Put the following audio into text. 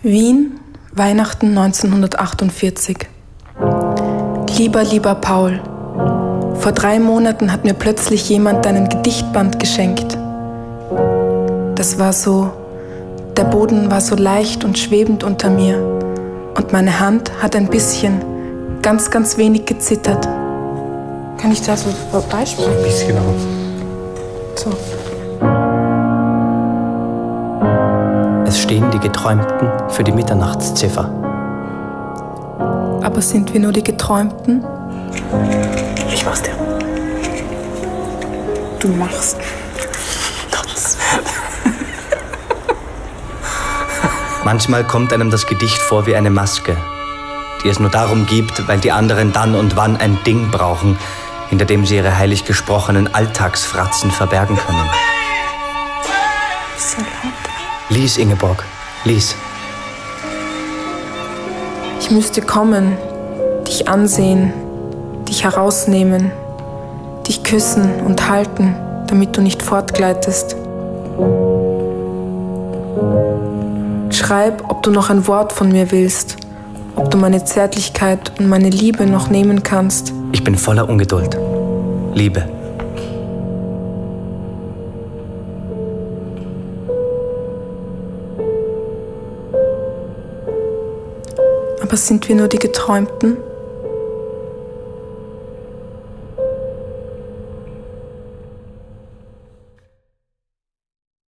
Wien, Weihnachten 1948. Lieber Paul, vor 3 Monaten hat mir plötzlich jemand deinen Gedichtband geschenkt. Das war so, der Boden war so leicht und schwebend unter mir und meine Hand hat ein bisschen, ganz wenig gezittert. Kann ich da so vorbeisprechen? Ein bisschen auch. So. Es stehen die Geträumten für die Mitternachtsziffer. Aber sind wir nur die Geträumten? Ich mach's dir. Du machst. Manchmal kommt einem das Gedicht vor wie eine Maske, die es nur darum gibt, weil die anderen dann und wann ein Ding brauchen, hinter dem sie ihre heilig gesprochenen Alltagsfratzen verbergen können. So laut. Lies, Ingeborg, lies. Ich müsste kommen, dich ansehen, dich herausnehmen, dich küssen und halten, damit du nicht fortgleitest. Schreib, ob du noch ein Wort von mir willst, ob du meine Zärtlichkeit und meine Liebe noch nehmen kannst. Ich bin voller Ungeduld. Liebe. Aber sind wir nur die Geträumten?